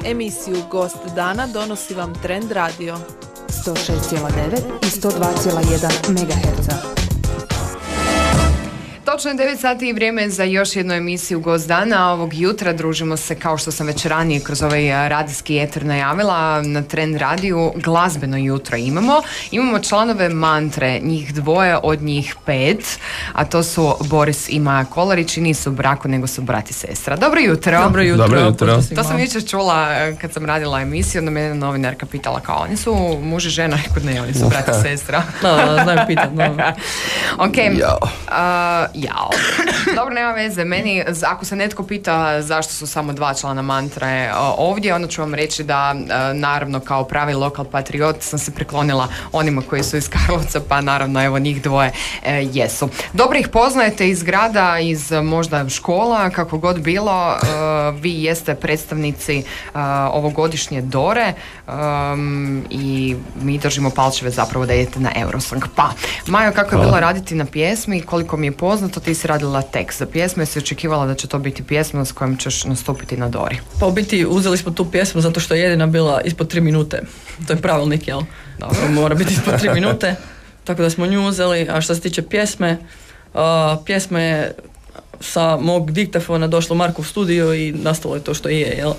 Emisiju Gost dana donosi vam Trend Radio 106,9 i 102,1 MHz. Točno je 9 sati i vrijeme za još jednu emisiju Gost dana. Ovog jutra družimo se, kao što sam već ranije kroz ovaj radijski eter najavila, na Trend radiju. Glazbeno jutro imamo. Imamo članove Mantre, njih dvoje, od njih 5, a to su Boris i Maja Kolarić i nisu u braku, nego su brat i sestra. Dobro jutro. Dobro jutro. Dobro jutro. To sam jučer čula kad sam radila emisiju, onda me jedna novinarka pitala kao, oni su muž i žena, rekao ne, oni su brat i sestra. Znam pitat, no. Ok. Jao. Dobro, nema veze. Meni, ako se netko pita zašto su samo 2 člana Mantre ovdje, onda ću vam reći da naravno kao pravi lokal patriot sam se priklonila onima koji su iz Karlovca, pa naravno evo njih dvoje jesu. Dobro ih poznajete iz grada, iz možda škola, kako god bilo. Vi jeste predstavnici ovogodišnje Dore i mi držimo palčeve zapravo da idete na Eurosong. Pa, Majo, kako je bilo raditi na pjesmi? Koliko mi je poznato, ti si radila tekst za pjesmu, jesi očekivala da će to biti pjesma s kojom ćeš nastupiti na Dori? Pa u biti uzeli smo tu pjesmu zato što je jedina bila ispod 3 minute. To je pravilnik, jel? Dobro. Mora biti ispod 3 minute, tako da smo nju uzeli. A što se tiče pjesme, pjesma je sa mog diktafona došlo Markov studio i nastalo je to što je, jel?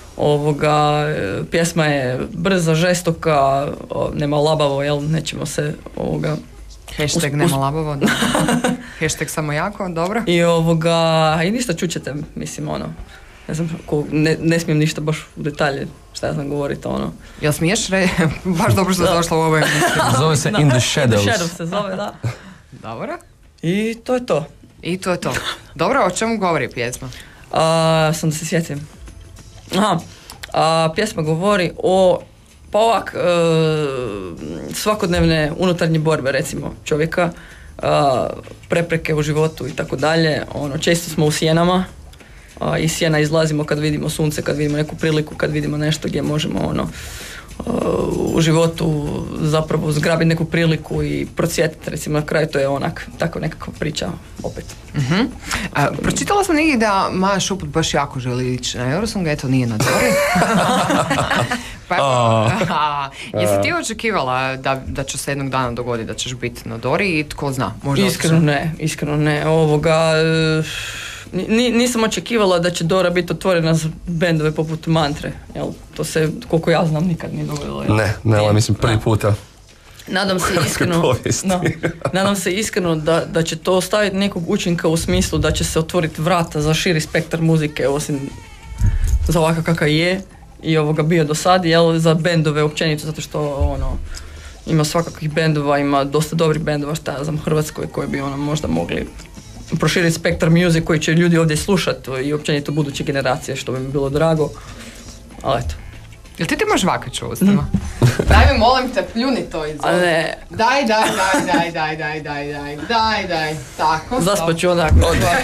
Pjesma je brza, žestoka, nema labavo, jel? Nećemo se Hashtag nema labavo, da. Hashtag samo jako, dobro. I ništa čućete, mislim, ne znam, ne smijem ništa baš u detalje, šta ja znam govoriti, Jel smiješ baš dobro što je došla u ovoj emisiji. Zove se In the Shadows. In the Shadows se zove, da. Dobro. I to je to. Dobro, o čemu govori pjesma? Sam da se sjetim. Pjesma govori o svakodnevne unutarnje borbe, recimo, čovjeka, prepreke u životu i tako dalje. Često smo u sjenama, iz sjena izlazimo kad vidimo sunce, kad vidimo neku priliku, kad vidimo nešto gdje možemo u životu zapravo zgrabiti neku priliku i procvjetiti, recimo, na kraju to je tako nekakva priča opet. Uh-huh. Pročitala sam negdje da Maja Šuput baš jako želi ići na Eurosong, eto nije na Dori. Jesi ti očekivala da će se jednog dana dogoditi da ćeš biti na Dori i tko zna? Možda Iskreno ne. Nisam očekivala da će Dora biti otvorena za bendove poput Mantre. Jel? To se, koliko ja znam, nikad nije dogodilo. Ne, mislim prvi puta. Nadam se iskreno da će to staviti nekog učinka u smislu da će se otvoriti vrata za širi spektar muzike, osim za ovakav kakav je i bio do sad, jel, za bendove općenito, zato što ima svakakvih bendova, ima dosta dobrih bendova, šta ja znam, u Hrvatskoj, koji bi možda mogli proširiti spektar muzik koji će ljudi ovdje slušati i općenito buduće generacije, što bi mi bilo drago, ali eto. Jel ti imaš žvakač u ustima? Daj mi, molim te, pljuni to iz ovdje. Ne. Daj. Tako. Zaspaću onako.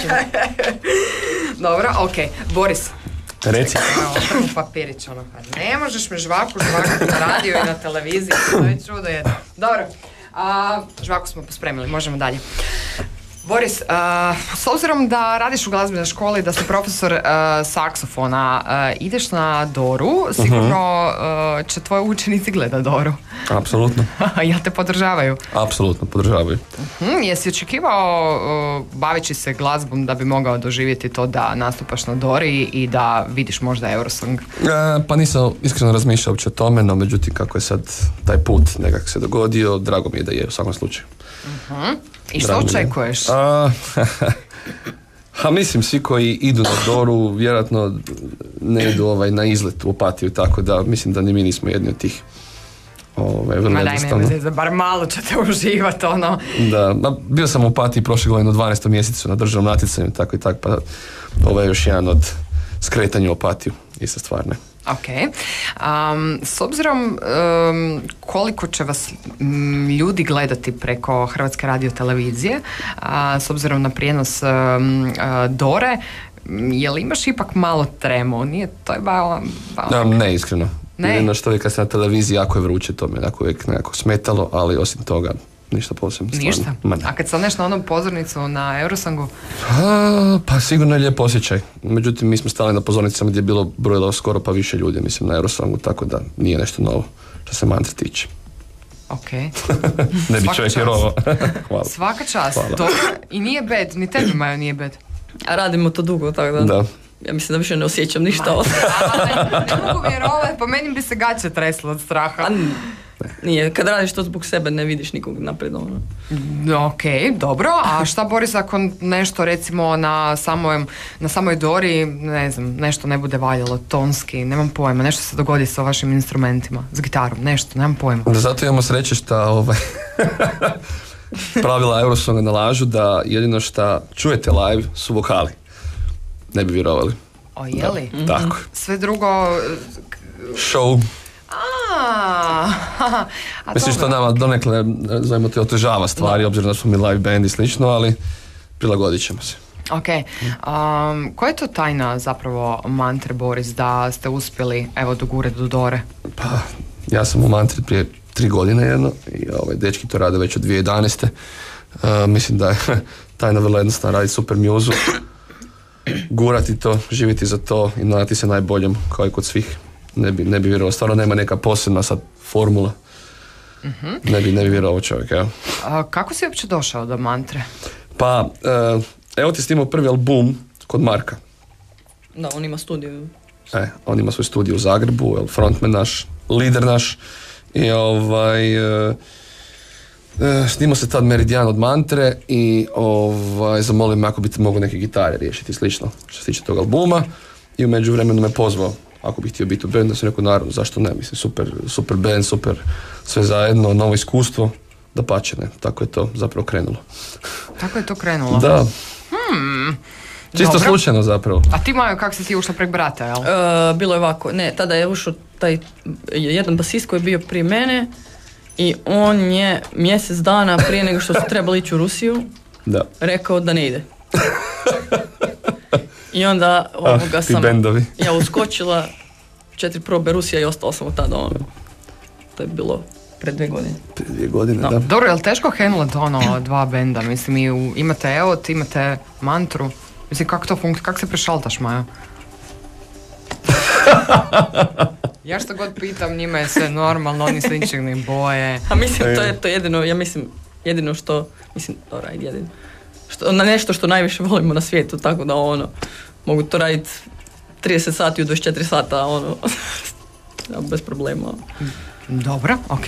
Dobro, okej. Boris. Reci. Prvo papirić, ne možeš me žvaku na radio i na televiziji, to je čudo jedno. Dobro, žvaku smo pospremili, možemo dalje. Boris, s obzirom da radiš u glazbenoj školi, da si profesor saksofona, ideš na Doru, sigurno će tvoji učenici gledati Doru. Apsolutno. Jel te podržavaju? Apsolutno podržavaju. Jesi očekivao, baveći se glazbom, da bi mogao doživjeti to da nastupaš na Dori i da vidiš možda Eurosong? Pa nisam iskreno razmišljao uopće o tome, no međutim kako je sad taj put nekako se dogodio, drago mi je da je u svakom slučaju. I što očekuješ? Mislim, svi koji idu na Doru vjerojatno ne idu na izlet u Opatiju, tako da mislim da ni mi nismo jedni od tih. Vrlo jednostavno. Daj me, bar malo ćete uživati, Da, bio sam u Opatiji prošle godine u 12. mjesecu na državnom natjecanju, tako i tako, pa ovo je još jedan od skretanja u Opatiju, ista stvarne. Ok. S obzirom koliko će vas ljudi gledati preko Hrvatske radiotelevizije, s obzirom na prijenos Dore, je li imaš ipak malo tremu? Nije, to je ne, iskreno. Jedino što je kad se na televiziji jako je vruće, to me uvijek nekako smetalo, ali osim toga Ništa posebno. Ništa? A kad staneš na onom pozornicu na Eurosangu? Pa sigurno je lijep osjećaj. Međutim, mi smo stali na pozornicama gdje je bilo brojilo skoro pa više ljudi, mislim, na Eurosangu, tako da nije nešto novo što se mantre tiče. Ok. Ne bi čovjek vjerovao. Hvala. Svaka čast. Dobro. I nije bed, ni tebi Majo nije bed. A radimo to dugo, tako da. Da. Ja mislim da više ne osjećam ništa od... Ne mogu vjerovati, po meni bi se gaće treslo od straha. Nije, kad radiš to zbog sebe ne vidiš nikog naprijed. Ok, dobro, a šta Boris ako nešto recimo na samoj Dori, ne znam, nešto ne bude valjalo, tonski, nemam pojma, nešto se dogodi sa vašim instrumentima, s gitarom, nešto, nemam pojma. Zato imamo sreće šta pravila Eurosonga nalažu da jedino šta čujete live su vokali. Ne bi vjerovali. O, jeli? Da, tako. Sve drugo... Show. Mislim što nama donekle, zovemo te, otežava stvari, obzirom da smo mi live band i slično, ali prilagodit ćemo se. Ok. Koja je to tajna zapravo mantre, Boris, da ste uspjeli, evo, dogurati do Dore? Pa, ja sam u mantri prije 3 godine jedno i dečki to rade već od 2011. Mislim da je tajna vrlo jednostavna, raditi super muzu, gurati to, živjeti za to i nadati se najboljem, kao i kod svih. Ne bi vjerovao, stvarno nema neka posebna sad formula. Ne bi vjerovao čovjek, evo. Kako si uopće došao do mantre? Pa, evo ti snimao prvi album kod Marka. Da, on ima studiju. On ima svoj studiju u Zagrebu, frontman naš, lider naš. I snimao se tad Meridian od mantre i zamolio me ako bi mogao neke gitare riješiti slično što se tiče tog albuma. I u međuvremenu me pozvao ako bih htio biti u bandu, sam rekao naravno, zašto ne, mislim, super band, super sve zajedno, novo iskustvo, dapače ne, tako je to zapravo krenulo. Tako je to krenulo? Da. Čisto dobro. Slučajno zapravo. A ti Majo, kako si ti ušla prek brata, jel? Bilo je ovako, ne, tada je ušao taj jedan basist koji je bio prije mene i on je mjesec dana prije nego što su trebali ići u Rusiju rekao da ne ide. I onda sam ja uskočila 4 probe Rusija i ostala sam od tada. To je bilo pred 2 godine. Pred 2 godine, da. Dobro, je li teško handlat dva benda? Mislim, imate EOT, imate mantru. Mislim, kako to funkcionira? Kako se prešaltaš, Majo? Ja što god pitam, njima je sve normalno, oni se ničeg ne boje. A mislim, to je to jedino, ja mislim, jedino što, mislim, jedino. Nešto što najviše volimo na svijetu, tako da mogu to raditi 30 sati u 24 sata, bez problema. Dobro, ok.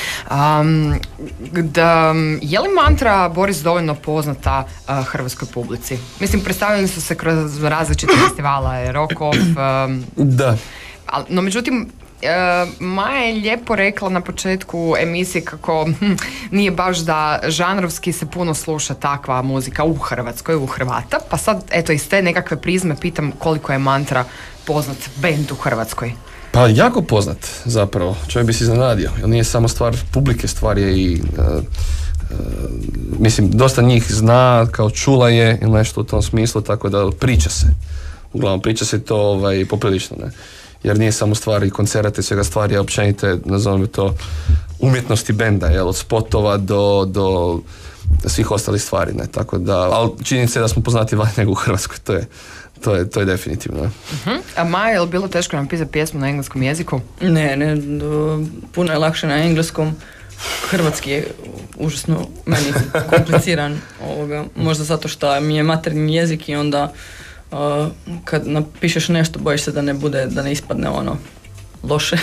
Je li mantra, Boris, dovoljno poznata hrvatskoj publici? Mislim, predstavljali su se kroz različite festivala, Rockov. Da. No, međutim, Maja je lijepo rekla na početku emisije kako nije baš da žanrovski se puno sluša takva muzika u Hrvatskoj, u Hrvata, pa sad eto iz te nekakve prizme pitam koliko je mantra poznat bend u Hrvatskoj. Pa jako poznat zapravo, čovjek bi se iznenadio, jer nije samo stvar publike, stvar je i mislim, dosta njih zna, kao čula je ili nešto u tom smislu, tako da priča se, uglavnom priča se to poprilično, ne. Jer nije samo stvari koncerata i svega stvari, je općenite, nazovimo to, umjetnosti benda, jel, od spotova do svih ostalih stvari, ne, tako da, ali činjenica je da smo poznati van nego u Hrvatskoj, to je definitivno. Uh-huh. A Maja, je li bilo teško napisati pjesmu na engleskom jeziku? Ne, puno je lakše na engleskom. Hrvatski je užasno meni kompliciran, možda zato što mi je materinji jezik i onda kad napišeš nešto bojiš se da ne ispadne loše.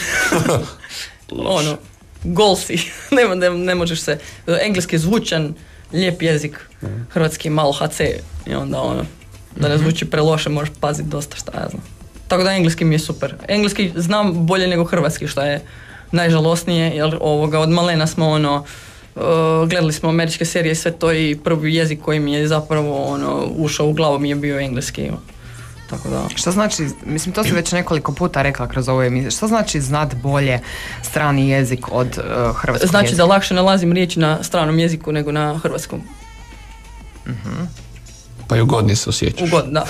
Gol si. ne možeš se. Engleski je zvučan, lijep jezik, hrvatski je malo HC i onda da ne zvuči preloše moraš paziti dosta, šta ja znam. Tako da engleski mi je super. Engleski znam bolje nego hrvatski, što je najžalosnije, jer od malena smo gledali smo američke serije i sve to i prvi jezik koji mi je zapravo ušao u glavu mi je bio engleski. Tako da. Šta znači, mislim to si već nekoliko puta rekla kroz ovu emisiju, šta znači znat bolje strani jezik od hrvatskog znači jezika? Da lakše nalazim riječi na stranom jeziku nego na hrvatskom. Uh-huh. Pa i ugodnije se osjećaš. Da.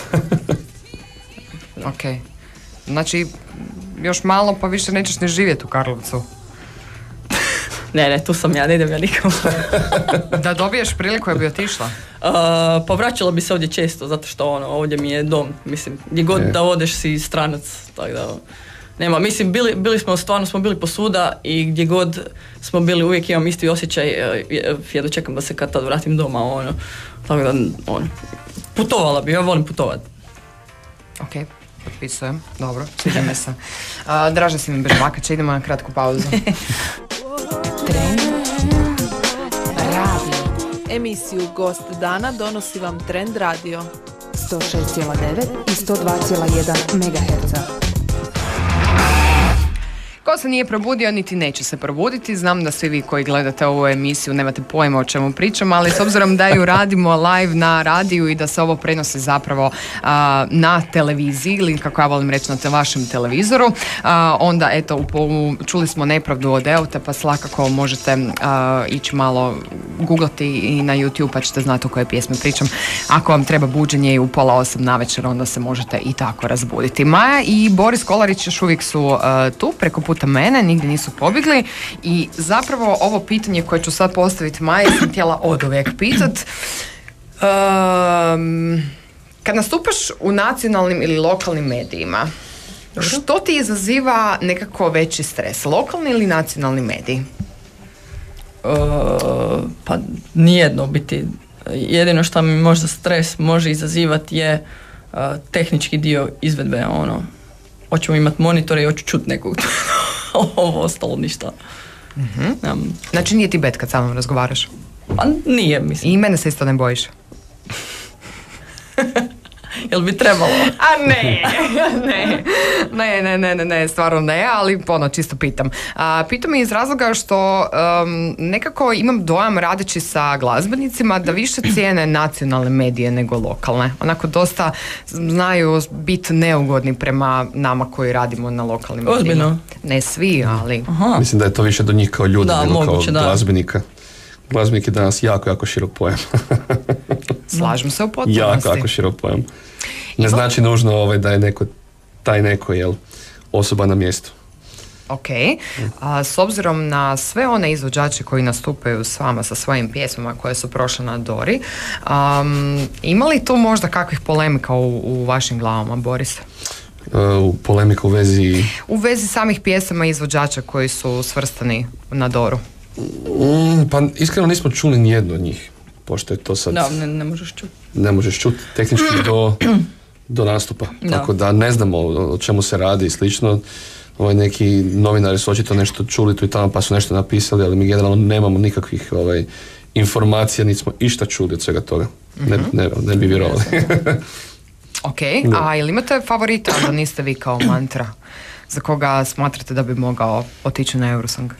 Ok. Znači, još malo pa više nećeš ni živjeti u Karlovcu. Ne, tu sam ja, ne idem ja nikamo. Da dobiješ priliku, je bi otišla? Pa vraćala bi se ovdje često, zato što ovdje mi je dom, mislim, gdje god da odeš si stranac, tako da nema, mislim, bili smo, stvarno smo bili posuda i gdje god smo bili uvijek imam isti osjećaj, ja dočekam da se kad tad vratim doma, tako da, putovala bi, ja volim putovati. Ok, potpisujem, dobro, sviđa mi se. Draže si mi Bežmakača, idemo na kratku pauzu. Trend radio. Emisiju Gost dana donosi vam Trend radio. 106,9 i 102,1 MHz. Ko se nije probudio, niti neće se probuditi. Znam da svi vi koji gledate ovu emisiju nemate pojma o čemu pričam, ali s obzirom da ju radimo live na radiju i da se ovo prenosi zapravo na televiziji, ili kako ja volim reći na vašem televizoru, onda eto, čuli smo nepravdu od Euta, pa svakako možete ići malo googlati i na YouTube, pa ćete znati o koje pjesme pričam. Ako vam treba buđenje i u 7:30 navečer, onda se možete i tako razbuditi. Maja i Boris Kolarić još uvijek su tu, preko puta mene, nigdje nisu pobjegli i zapravo ovo pitanje koje ću sad postaviti Maji sam htjela oduvijek pitat. Kad nastupaš u nacionalnim ili lokalnim medijima, što ti izaziva nekako veći stres? Lokalni ili nacionalni mediji? Pa nijedno biti. Jedino što mi možda stres može izazivati je tehnički dio izvedbe, hoćemo imati monitore i hoću čuti nekog. Ovo ostalo ništa. Znači nije ti bet kad sa mnom razgovaraš? Pa nije, mislim. I mene se isto ne bojiš? Jel bi trebalo? A ne, stvarno ne, ali čisto pitam. Pitam iz razloga što nekako imam dojam radeći sa glazbenicima da više cijene nacionalne medije nego lokalne. Onako dosta znaju biti neugodni prema nama koji radimo na lokalnim medijima. Ozbiljno? Ne svi, ali... Aha. Mislim da je to više do njih kao ljudi, nego moguće, kao glazbenika. Glazbenik je danas jako širok pojam. Slažem se u potpunosti. Jako širok pojam. Ne znači nužno da je taj neko osoba na mjestu. Ok, s obzirom na sve one izvođače koji nastupaju s vama sa svojim pjesmama koje su prošle na Dori, ima li tu možda kakvih polemika u vašim glavama, Boris? Polemika u vezi samih pjesama izvođača koji su svrstani na Doru? Pa iskreno nismo čuli nijednu od njih, pošto je to sad... Da, ne možeš čuti. Ne možeš čuti tehnički do nastupa. Da. Tako da ne znamo o čemu se radi i slično. Neki novinari su očito nešto čuli tu i tamo pa su nešto napisali, ali mi generalno nemamo nikakvih informacija, nismo išta čuli od svega toga. Ne bi vjerovali. Ok, a ili imate favorita, da niste vi kao Mantra, za koga smatrate da bi mogao otići na Eurosong?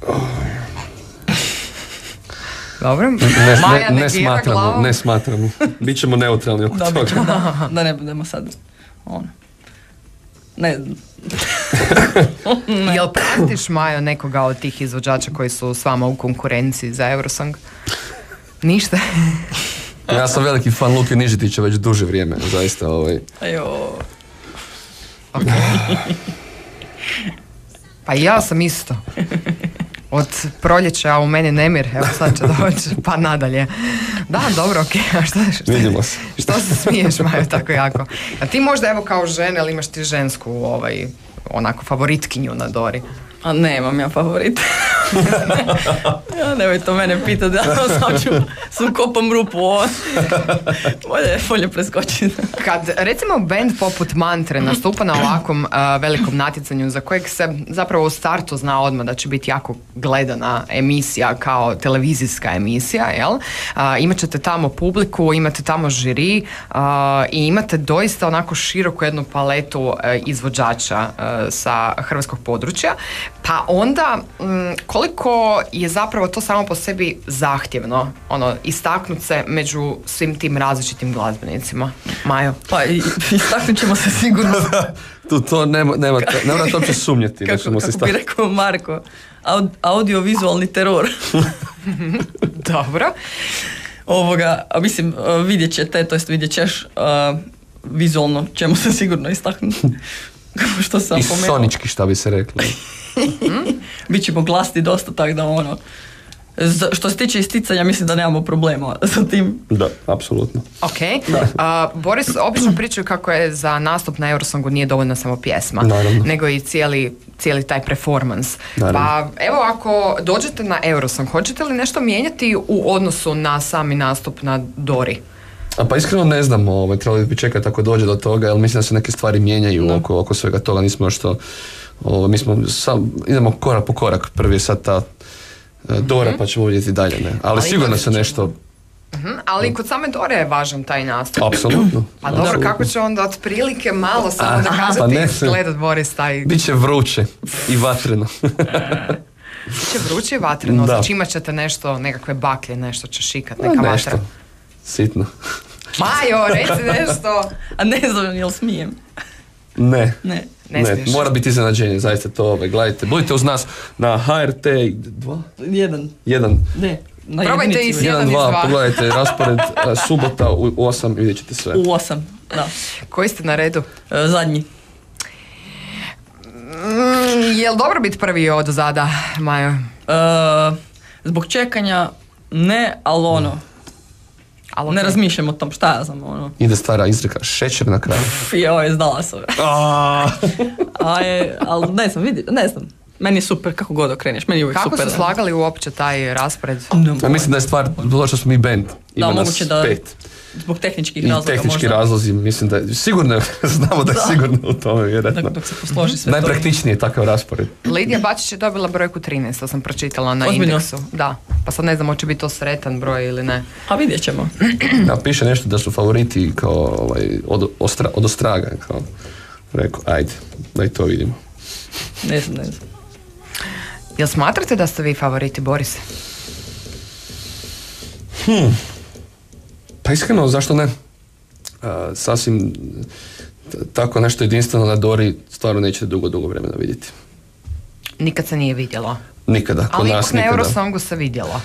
Dobro, Maja ne smatramo. Bićemo neutralni oko toga. Da ne budemo sad ne. Jel pratiš, Majo, nekoga od tih izvođača koji su s vama u konkurenciji za Eurosong? Ništa? Ja sam veliki fan Luke Nižetića već duže vrijeme, zaista. Ajo. Okay. Pa ja sam isto. Od proljeća u meni nemir, evo sad će doći, pa nadalje. Da, dobro, okej, a vidimo se. Što se smiješ, Majo, tako jako? A ti možda, evo, kao žena, ali imaš ti žensku, onako, favoritkinju na Dori? A nemam ja favorit. Ja, nemoj to mene pitati, ja sam ću kopam rupu ovo. Bolje preskočiti. Kad, recimo, band poput Mantre nastupa na ovakvom velikom natjecanju za kojeg se zapravo u startu zna odmah da će biti jako gledana emisija kao televizijska emisija, jel? Imat ćete tamo publiku, imate tamo žiri i imate doista onako široku jednu paletu izvođača sa hrvatskog područja. Pa onda, koliko je zapravo to samo po sebi zahtjevno, istaknut se među svim tim različitim glazbenicima? Majo? Pa istaknut ćemo se sigurno. To nema to uopće sumnjati. Kako bi rekao Marko, audiovizualni teror. Dobro. Mislim, vidjet ćeš, vizualno ćemo se sigurno istaknuti. Što sam i sonički, šta bi se reklo. bit ćemo glasni dosta, tako da ono, što se tiče isticanja, mislim da nemamo problema sa tim. Da, apsolutno. Ok. Boris, obično pričaju kako je za nastup na Eurosongu nije dovoljna samo pjesma, Naravno. nego i cijeli taj performance. Naravno. Pa evo, ako dođete na Eurosong, hoćete li nešto mijenjati u odnosu na sami nastup na Dori? Pa iskreno ne znamo, trebali bi čekati ako dođe do toga, jer mislim da se neke stvari mijenjaju oko svega toga, nismo još to, mi smo idemo korak po korak, prvi je sad ta Dora, pa ćemo vidjeti dalje, ne? Ali sigurno se nešto... Ali kod same Dore je važan taj nastup. Apsolutno. Pa dobro, kako će onda otprilike malo samo da kažete izgledat Boris taj... Biće vruće i vatreno. Biće vruće i vatreno, Da. znači imat ćete nešto, nekakve baklje, nešto će šikat, neka Nešto. vatra. Sitno. Majo, reci nešto. A ne znam jel smijem. Ne. Ne smiješ. Mora biti iznenađenje, zaista to, gledajte. Budite uz nas na HRT 2? Jedan. 1. Ne. Na Probajte jedinici. i 1 i 1, 2, 2. pogledajte raspored subota u 8 i vidjet ćete sve. U 8, da. Koji ste na redu? Zadnji. Jel dobro biti prvi od zada, Majo? Zbog čekanja ne, ali ono, Ali ne okej. razmišljam o tom, šta ja znam, ono. Ide stara izreka, šećer na kraju. Joj, znala sam. Ali ne znam. Meni je super kako god okreneš, meni je uvijek Kako super. su slagali uopće taj raspored? Ja mislim da je stvar, bilo što smo mi band, ima nas moguće da 5. Zbog tehničkih I razloga tehnički možda. razlozi, mislim da je, sigurno, znamo da je sigurno u tome, vjerojatno. Dok se posloži sve to. Najpraktičniji je takav raspored. Lidija Bačić je dobila brojku 13, to sam pročitala na Ozbiljno? indeksu. Da, pa sad ne znam hoće biti to sretan broj ili ne. A vidjet ćemo. Ja, piše nešto da su favoriti kao od Ostraga, kao rekao, ajde, da i to vidimo. Ne znam. Jel smatrate da ste vi favoriti, Boris? Pa iskreno, zašto ne? Sasvim tako nešto jedinstveno na Dori stvarno nećete dugo vremena vidjeti. Nikad se nije vidjelo. Nikada, kod Ali nas ipak na nikada. Eurosongu se vidjelo.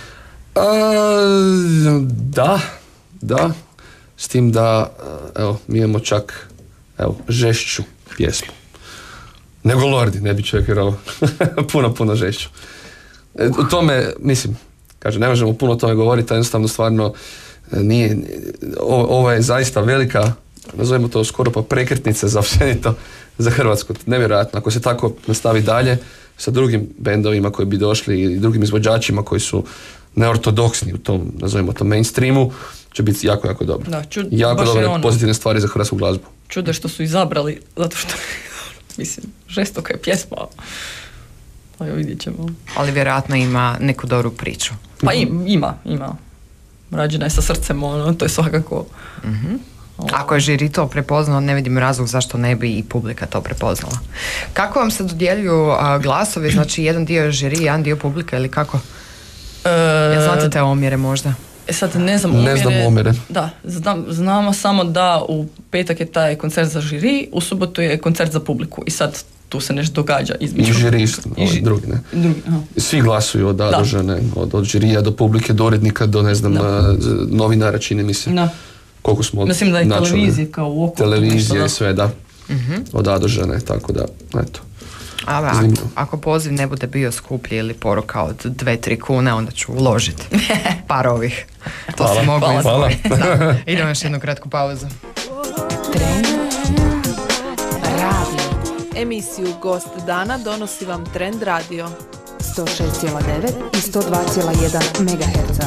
Da. S tim da, evo, mi imamo čak, žešću pjesmu. Nego Lordi, ne bi čovjek vjerovao. puno žešću. U tome, mislim, ne možemo puno o tome govoriti, a jednostavno stvarno nije, ovo je zaista velika, nazovimo to skoro pa prekretnica za općenito za Hrvatsku. Nevjerojatno, ako se tako nastavi dalje sa drugim bendovima koji bi došli i drugim izvođačima koji su neortodoksni u tom, nazovimo to mainstreamu, će biti jako dobro. Da, jako dobre pozitivne stvari za hrvatsku glazbu. Čude što su izabrali, zato što, mislim, žestoka je pjesma. Pa jo, vidjet ćemo. Ali vjerojatno ima neku dobru priču. Pa ima. Rađena je sa srcem, ono, to je svakako... Ako je žiri to prepoznao, ne vidim razlog zašto ne bi i publika to prepoznala. Kako vam se dodjeljuju glasovi, znači jedan dio je žiri, jedan dio publika ili kako? Jel znate te omjere možda? Sad ne znam omjere. Ne znam omjere. Da, znamo samo da u petak je taj koncert za žiri, u subotu je koncert za publiku i sad tu se nešto događa između. I žiri isto, drugi, ne? Drugi, aha. Svi glasuju od Adožane, od žirija do publike, do urednika, do novinara, čini mi se. Da. Koliko smo mislim da je načuli. televizije kao u oku. Televizije, sve, da. Od Adožane, tako da, eto. Ako poziv ne bude bio skuplji ili poruka od 2-3 kune, onda ću uložiti par ovih. To se mogu izdvojiti. Idemo još jednu kratku pauzu. Trend radio. Emisiju Gost dana donosi vam Trend radio. 106,9 i 102,1 MHz.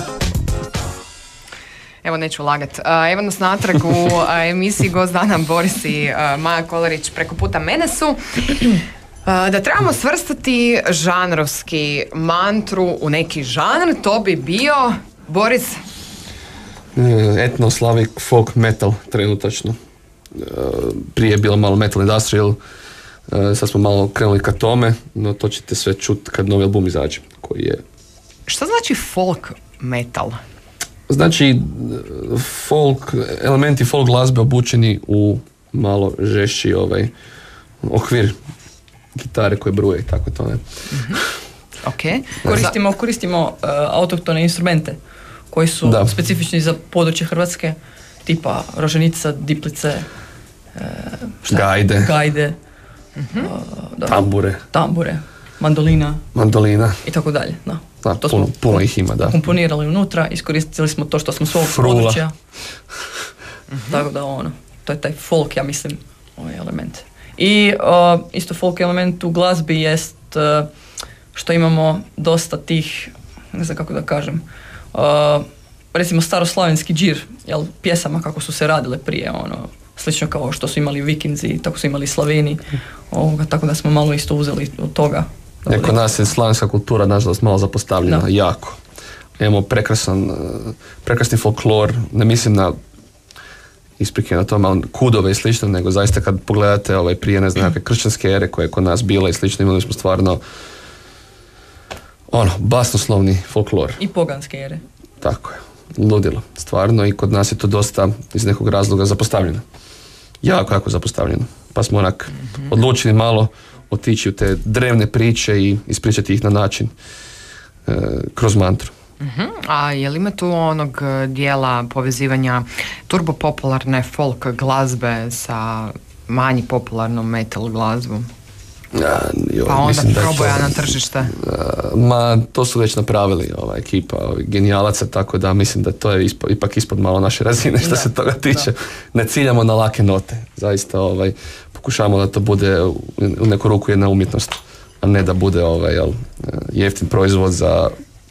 Evo, neću lagat. Evo nas natrag u emisiji Gost dana Boris i Maja Kolarić preko puta mene su. Da trebamo svrstati žanrovski mantru u neki žanr, to bi bio, Boris? Etno, slavik, folk, metal trenutačno. Prije je bilo malo metal industrial, sad smo malo krenuli ka tome, no to ćete sve čuti kad novi album izađe, koji je... Što znači folk metal? Znači, elementi folk glazbe obučeni u malo žešći okvir gitare koje bruje i tako to, ne. Okay. Koristimo autohtone instrumente koji su specifični za područje Hrvatske, tipa roženica, diplice, gajde, tambure. mandolina i tako dalje. Da, to puno ih ima, da. Komponirali unutra, iskoristili smo to što smo svog područja. Tako da to je taj folk, ja mislim, ovaj element. I isto folk element u glazbi jest što imamo dosta tih, ne znam kako da kažem, recimo staroslavenski džir, jel, pjesama kako su se radile prije, slično kao što su imali Vikinzi, tako su imali Slaveni, tako da smo malo isto uzeli od toga. Kod nas je slavenska kultura, nažalost, malo zapostavljena, jako. Imamo prekrasni folklor, ne mislim na isprike na tome, kudove i slično, nego zaista kad pogledate prije, ne znam, nekakve kršćanske ere koje je kod nas bila i slično, imali smo stvarno basnoslovni folklor. I poganske ere. Tako je, ludilo, stvarno, i kod nas je to dosta iz nekog razloga zapostavljeno. Jako zapostavljeno. Pa smo odlučili malo otići u te drevne priče i ispričati ih na način kroz mantru. A je li ima tu onog dijela povezivanja turbopopularne folk glazbe sa manje popularnom metal glazbom? Pa onda proboja na tržište. To su već napravili ova ekipa genijalaca, tako da mislim da to je ipak ispod malo naše razine što se toga tiče. Ne ciljamo na lake note. Zaista pokušavamo da to bude u neku ruku jedna umjetnost, a ne da bude jeftin proizvod za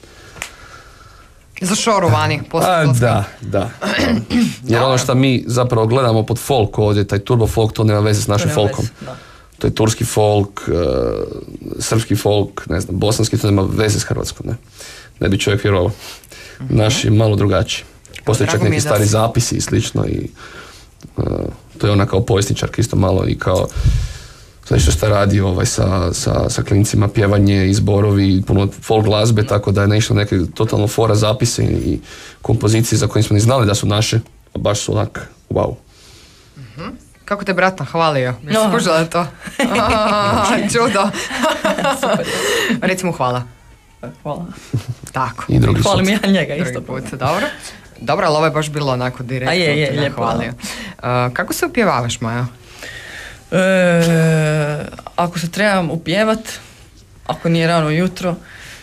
šorovani. Da. Jer ono što mi zapravo gledamo pod folk ovdje, taj turbo folk, to nema veze s našim folkom. To je turski folk, srpski folk, ne znam, bosanski, to nema veze s hrvatskom, ne bi čovjek vjerovao. Naši malo drugačiji. Postoje čak neki stari zapisi i slično i to je ona kao povjesničarka isto malo i kao nešto što radi sa klincima, pjevanje i zborovi, puno folk glazbe, tako da je nešto neke totalno fora zapise i kompozicije za koje smo ni znali da su naše, a baš su onak, wow. Kako te brat nahvalio? Jesi skužila to? Čudo. Recimo hvala. Hvala. Tako. I drugi Hvalim ja njega isto. Drugi put, dobro. Dobro, ali ovo je baš bilo onako direktno. Je, lijepo. Kako se upjevavaš, Maja? Ako se trebam upjevat, ako nije rano jutro,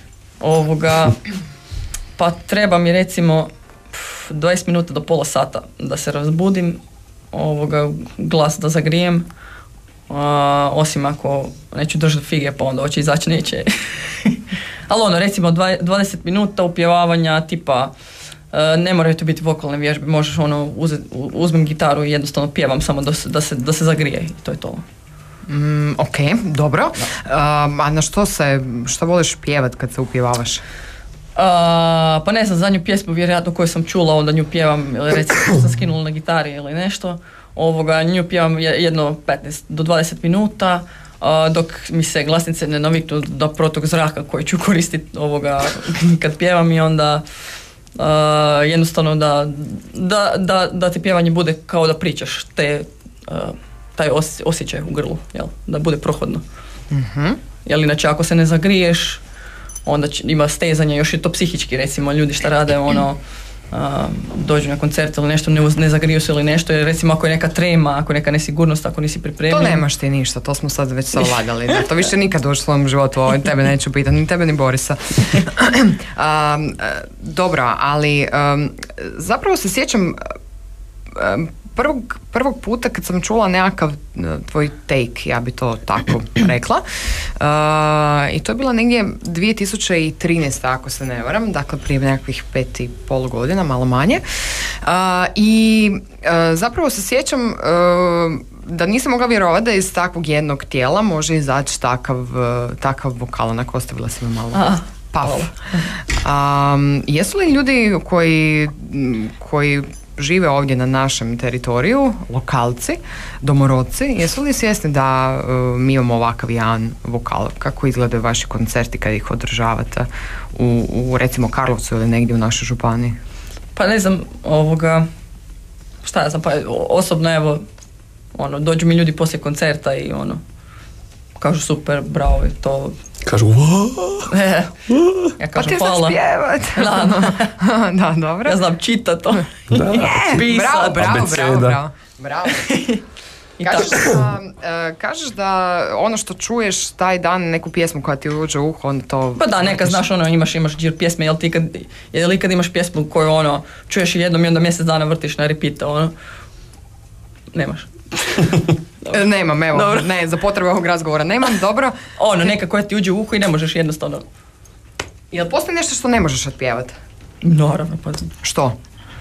pa treba mi recimo 20 minuta do pola sata da se razbudim, glas da zagrijem, osim ako neću držati fige pa onda hoće izaći neće. Ali recimo 20 minuta upjevavanja tipa, ne moraju to biti vokalne vježbe, možeš uzmem gitaru i jednostavno pjevam samo da se zagrije i to je to. Ok, dobro. A na što voliš pjevat kad se upjevavaš? Pa ne znam, zadnju pjesmu vjerojatno koju sam čula, onda nju pjevam, ili recimo sam skinula na gitari ili nešto, nju pjevam jedno 15 do 20 minuta, dok mi se glasnice ne naviknu do protok zraka koji ću koristiti kad pjevam i onda jednostavno da ti pjevanje bude kao da pričaš taj osjećaj u grlu, jel? Da bude prohodno. Jer inače ako se ne zagriješ onda ima stezanja, još je to psihički recimo ljudi šta rade dođu na koncert ili nešto, ne zagriju se ili nešto, jer recimo ako je neka trema, ako je neka nesigurnost, ako nisi pripremljen. To nemaš ti ništa, to smo sad već savladali. To više nikad u svom životu, tebe neću pitati, ni tebe ni Borisa. Dobro, ali zapravo se sjećam prvog puta kad sam čula nekakav tvoj take, ja bi to tako rekla, i to je bilo negdje 2013, ako se ne varam, dakle prije nekakvih 5,5 godina, malo manje, i zapravo se sjećam da nisam mogla vjerovati da iz takvog jednog tijela može izaći takav vokal, onako ostavila si me malo paf. Jesu li ljudi koji žive ovdje na našem teritoriju, lokalci, domorodci, jesu li svjesni da mi imamo ovakav jedan vokal? Kako izgledaju vaši koncerti kad ih održavate u recimo Karlovcu ili negdje u našoj županiji? Pa ne znam, šta ja znam, pa osobno evo, dođu mi ljudi poslije koncerta i kažu super, bravo, je to. Kažu ja kažem pa hvala. Pa ti znaš pjevat. Da, dobro. Ja znam čitati to. Bravo. Kažeš da ono što čuješ taj dan, neku pjesmu koja ti uđe u uho, onda to... Pa da, nekad znaš imaš džir pjesme, jel li kad imaš pjesmu koju čuješ jednom i onda mjesec dana vrtiš na repeat, nemaš. Nemam, evo, dobro. Ne, za potrebe ovog razgovora nemam, dobro. Neka koja ti uđe u uho i ne možeš jednostavno. Jel postoji nešto što ne možeš otpjevati? Naravno, pa... Što?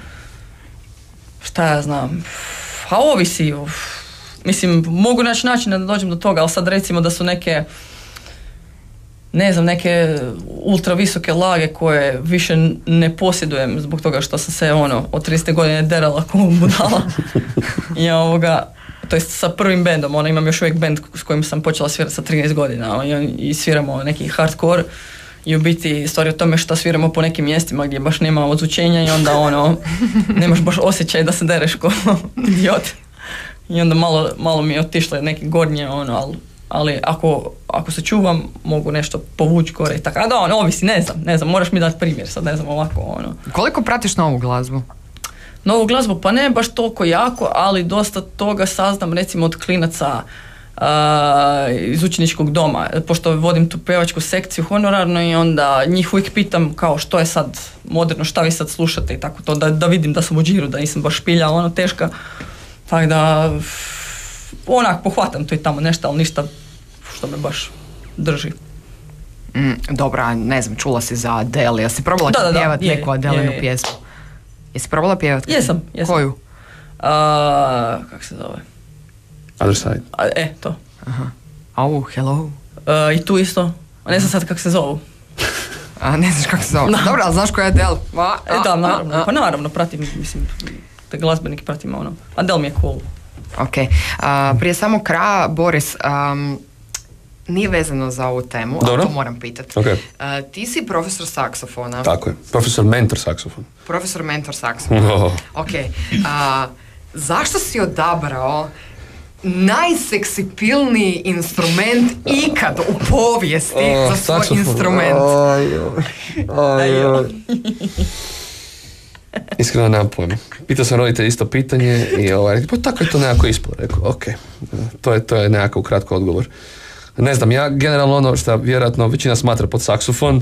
Šta ja znam? Pa ovisi. Mislim, mogu naći načina da dođem do toga, ali sad recimo da su neke, ne znam, neke ultra visoke lage koje više ne posjedujem zbog toga što sam se od 30 godine derala ko budala. I to jest sa prvim bendom, imam još uvijek bend s kojim sam počela svirati sa 13 godina i sviramo neki hardcore. I u biti stvari o tome što sviramo po nekim mjestima gdje baš nema ozvučenja i onda nemaš baš osjećaj da se dereš ko idiot. I onda malo mi je otišlo neke gornje, ali ako se čuvam mogu nešto povući gore i tako. A da, ovisi, ne znam, moraš mi dati primjer sad, ne znam, ovako. Koliko pratiš novu glazbu? Novu glazbu, pa ne baš toliko jako, ali dosta toga saznam recimo od klinaca iz učeničkog doma, pošto vodim tu pevačku sekciju honorarno i onda njih uvijek pitam kao što je sad moderno, šta vi sad slušate i tako to, da vidim da sam u džiru, da nisam baš špilja, teška, tako da pohvatam to i tamo nešto, ali ništa što me baš drži. Dobro, ne znam, čula si za Adele, jesi probala pjevati neku Adelinu pjesmu? Jesi probala pjevati? Jesam. Koju? Kako se zove? Other Side. To. Aha. Hello. I tu isto. Ne znam sad kako se zovu. Ne znaš kako se zovu. Dobro, ali znaš koja je Adele? Da, naravno. Pa naravno, pratim, mislim, te glazbenike pratim, Adele mi je cool. Ok. Prije samog kraja, Boris, nije vezano za ovu temu, ali to moram pitati. Okay. Ti si profesor saksofona. Tako je, profesor mentor saksofon. Profesor mentor saksofon. Ok. Zašto si odabrao najseksipilniji instrument ikad u povijesti za svoj saksofon. Instrument? Iskreno nemam pojma. Pitao sam roditelj isto pitanje i pa tako je to nekako ispalo. Rekao, ok, to je nekako kratko odgovor. Ne znam, ja generalno ono što vjerojatno većina smatra pod saksofon,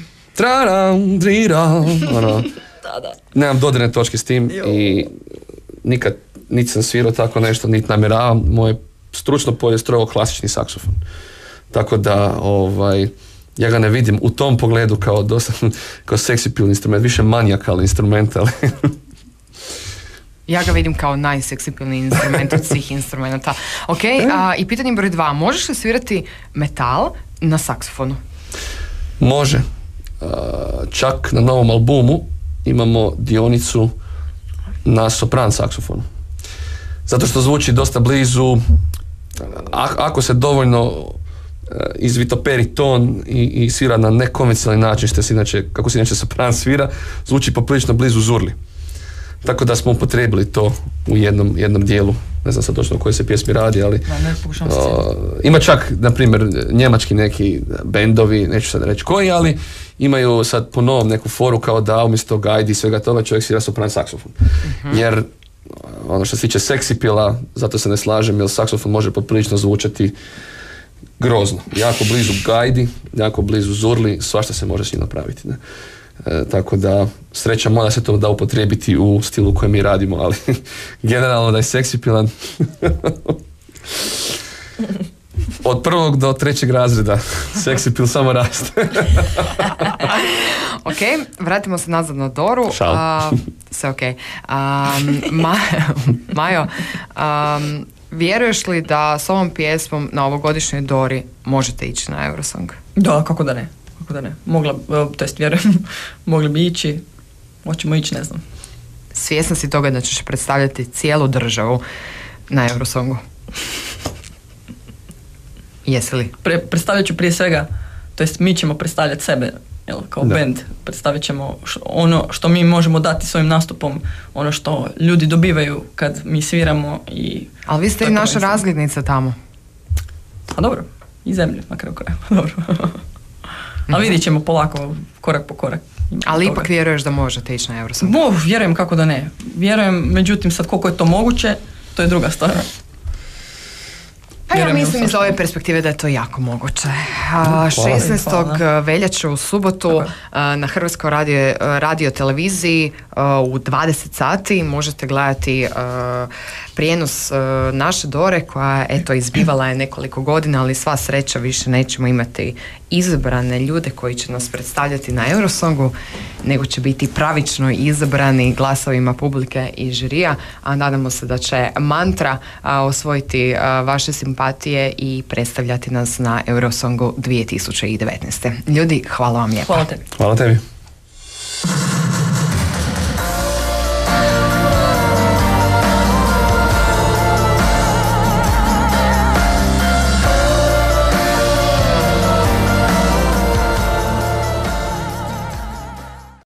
nemam dodirne točke s tim i nikad niti sam svirao tako nešto, niti namjeravam. Moje stručno polje je strogo klasični saksofon. Tako da, ja ga ne vidim u tom pogledu kao seksipilni instrument, više manijakalni instrument, ali... Ja ga vidim kao najseksipilniji instrument od svih instrumenta. Ok, i pitanje broj 2. Možeš li svirati metal na saksofonu? Može. Čak na novom albumu imamo dionicu na sopran saksofonu. Zato što zvuči dosta blizu, ako se dovoljno izvitoperi ton i svira na nekonvencionalni način, kako se inače sopran svira, zvuči poprilično blizu zurli. Tako da smo upotrijebili to u jednom dijelu. Ne znam sad točno o kojoj se pjesmi radi, ali ima čak, na primjer, njemački neki bendovi, neću sad reći koji, ali imaju sad po novom neku foru kao da umjesto gajdi i svega toga čovjek svira sopran saksofon. Jer ono što se tiče seksipila, zato se ne slažem, jer saksofon može poprilično zvučati grozno. Jako blizu gajdi, jako blizu zurli, svašta se može s njim napraviti. Ne? Tako da, sreća mora se to da upotrijebiti u stilu koji mi radimo, ali generalno da je seksipilan od 1. do 3. razreda seksipil samo raste. Ok, vratimo se nazad na Doru. Sve ok. Majo, vjeruješ li da s ovom pjesmom na ovogodišnjoj Dori možete ići na Eurosong? Da, kako da ne. Vjerujem, mogli bi ići, hoćemo ići, ne znam. Svjesna si toga da ćeš predstavljati cijelu državu na Eurosongu? Jesi li? Predstavljat ću prije svega, to jest mi ćemo predstavljati sebe, kao band. Predstavit ćemo ono što mi možemo dati svojim nastupom, ono što ljudi dobivaju kad mi sviramo. Ali vi ste i naša razglednica tamo. A dobro, i zemlje na kraju kraja. Dobro. Ali vidjet ćemo polako, korak po korak. Ali ipak vjeruješ da možete ići na Eurosong? Vjerujem, kako da ne. Vjerujem, međutim sad koliko je to moguće, to je druga stvar. Pa ja Vjerujem mislim u iz svašta. ove perspektive da je to jako moguće. Hvala. 16. veljače u subotu na Hrvatskoj radio televiziji u 20 sati možete gledati prijenos naše Dore koja eto izbivala je nekoliko godina, ali sva sreća više nećemo imati izabrane ljude koji će nas predstavljati na Eurosongu, nego će biti pravično izabrani glasovima publike i žirija, a nadamo se da će Mantra osvojiti vaše simpatije i predstavljati nas na Eurosongu 2019. Ljudi, hvala vam lijepa. Hvala tebi. Hvala tebi.